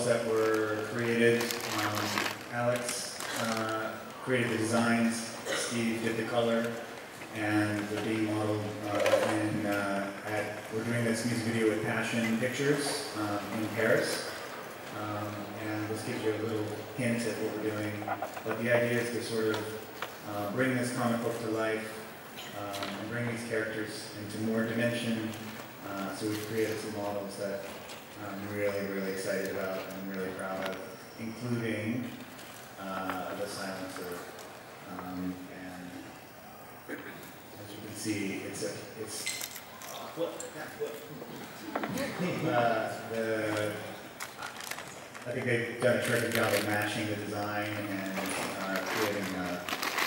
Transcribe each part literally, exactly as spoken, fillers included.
that were created. Um, Alex uh, created the designs, Steve did the color, and they're being modeled uh, in, uh, at, we're doing this music video with Passion Pictures um, in Paris. Um, and this gives you a little hint at what we're doing. But the idea is to sort of uh, bring this comic book to life um, and bring these characters into more dimension. Uh, so we've created some models that I'm really, really excited about and really proud of, including uh, the silencer. Um, and as you can see, it's a, it's what, what? uh, the. I think they've done a terrific job of matching the design and uh, creating a,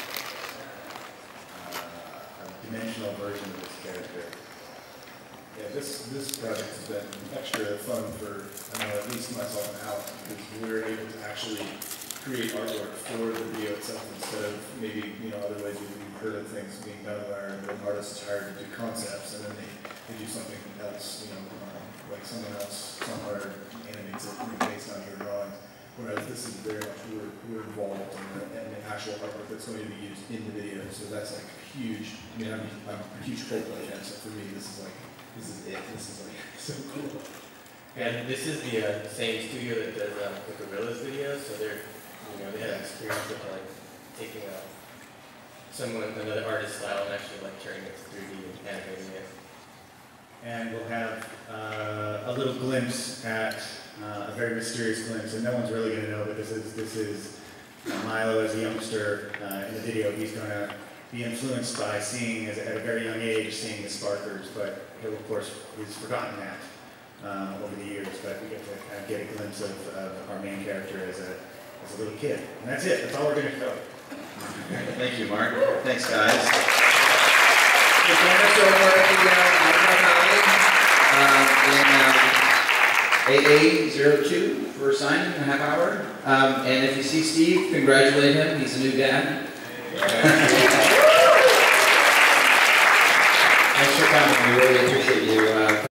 uh, a dimensional version of this character. Yeah, this this project has been extra fun for, I know, at least myself and Alex, because we're able to actually create artwork for the video itself instead of maybe, you know, other ways we've heard of things being done where an artist is hired to do concepts and then they, they do something else, you know, um, like someone else somewhere animates it based on your drawings. Whereas this is very much, we're, we're involved in the, in the actual artwork that's going to be used in the video, so that's like huge. I mean, I'm, I'm a huge Coldplay fan, so for me this is like, this is it, this is like so cool. And this is the uh, same studio that does uh, the Gorillas videos, so they're, you know, they have experience with like taking a, someone, another artist's style and actually like turning it to three D and animating it. And we'll have uh, a little glimpse at, uh, a very mysterious glimpse, and no one's really going to know, but this is, this is uh, Mylo as a youngster uh, in the video. He's going to be influenced by seeing, as, at a very young age, seeing the Sparkers, but he'll, of course, he's forgotten that um, over the years, but we get to kind of get a glimpse of, of our main character as a, as a little kid. And that's it. That's all we're going to show. Thank you, Mark. Thanks, guys. The camera's over at the uh, in uh, A A zero two for signing in a half hour. Um, and if you see Steve, congratulate him. He's a new dad. Thanks for coming. We really appreciate you. Uh,